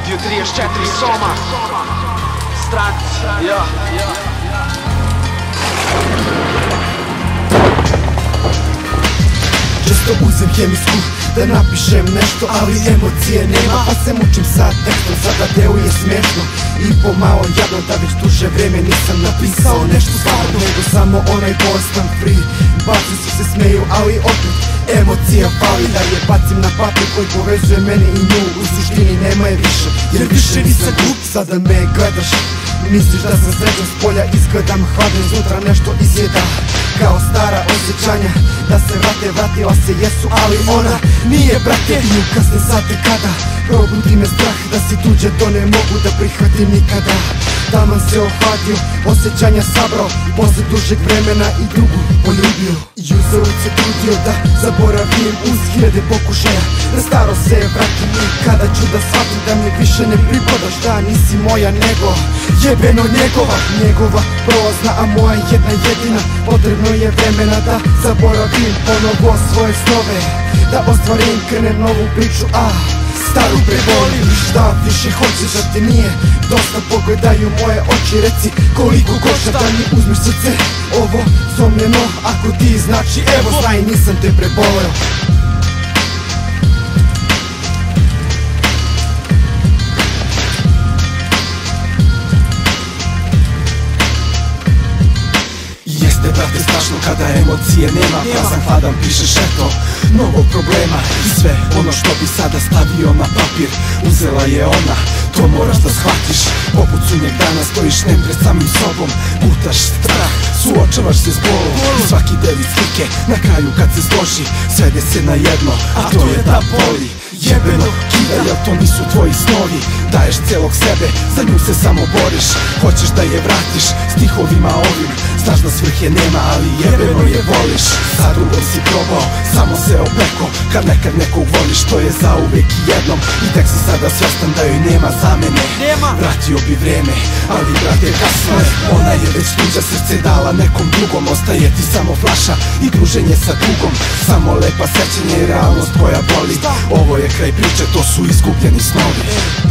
Studio 34 Soma Stranci, ja. Često uzem hemijsku da napišem nešto, ali emocije nema, pa se mučim sa tekstom. Sada deo je smešno i pomalo jadno, da već duže vreme nisam napisao nešto stvarno, nego samo onaj Boston Free. Baci su se smeju, ali opet emocija fali, da je bacim na papir koji povezuje mene i nju. U suštini nema je više, jer više nisam glup. Sada me gledaš, misliš da sam srećan s polja, izgledam hladno, iznutra nešto izjeda. Kao stara osjećanja da se vrate, vratila se jesu, ali ona nije, brate. I u kasne sate kada probudi me strah da si tuđe, to ne mogu da prihvatim nikada. Taman se ohladio, osjećanja sabrao, posle dužeg vremena i drugu poljubio. I uzalud se trudio da zaboravim uz hiljade pokušaja, na staro se vratim i kada ću da shvatim da mi više ne pripadaš, da nisi moja nego jebeno njegova. Njegova prolazna, a moja jedna jedina. Potrebno je vremena da zaboravim ponovo svoje snove, da ostvarim, krenem novu priču, staru prebolim. Šta više hoćeš, da ti nije dosta? Pogledaj u moje oči, reci koliko košta da mi uzmeš srce ovo zlomljeno. Ako ti znači, evo znaj, nisam te preboleo. Jeste, brate, strašno kada emocije nema, prazan hladan pišeš eto novog problema. I sve ono što bi sada stavio na papir uzela je ona, to moraš da shvatiš. Poput sunnjeg dana stojiš nem pred samim sobom, gutaš strah, suočavaš se s bolom. I svaki delić slike na kraju kad se složi svede se na jedno, a to je da boli. Jebeno kida, jel to nisu tvoji snovi? Daješ celog sebe, za nju se samo boriš. Hoćeš da je vratiš stihovima ovim, znaš da svrhe nema, ali jebeno je voliš. Sa drugom si probao, samo se opeko. Kad nekad nekog voliš, to je zauvek i jednom. I tek si sada svestan da joj nema zamene. Vratio bi vreme, ali brate kasno je. Ona je već tuđa, srce dala nekom drugom. Ostaje ti samo flaša i druženje sa drugom. Samo lepa sećanja i realnost koja boli. Ovo je kraj priče, to su izgubljeni snovi.